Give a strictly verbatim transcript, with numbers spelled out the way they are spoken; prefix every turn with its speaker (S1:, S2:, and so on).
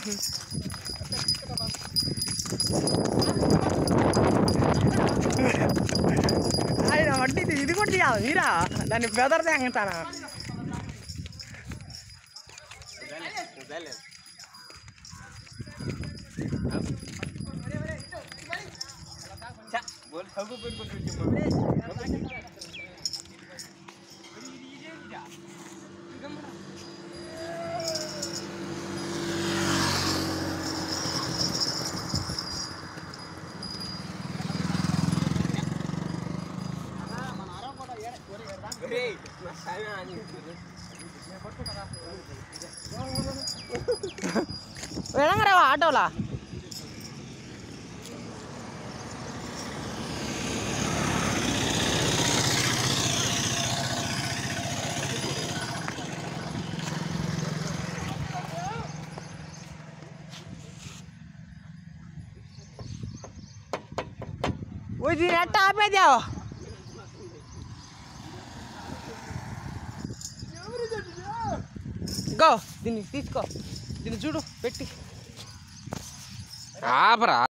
S1: ఆయన వడ్డీ ఇది కూడా తీయాలి మీరా దాన్ని బెదర్ తేంగతానా వెళ్ళంగరావా ఆటోలా वो जी नेट आपे जाओ गो దీన్ని తీసుకో దీన్ని చూడు పెట్టి ఆపరా